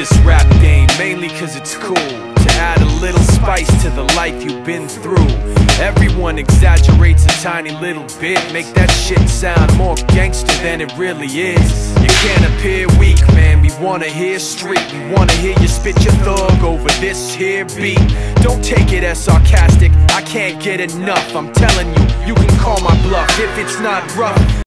this rap game, mainly cause it's cool to add a little spice to the life you've been through. Everyone exaggerates a tiny little bit, make that shit sound more gangster than it really is. You can't appear weak, man, we wanna hear street. We wanna hear you spit your thug over this here beat. Don't take it as sarcastic, I can't get enough. I'm telling you, you can call my bluff if it's not rough.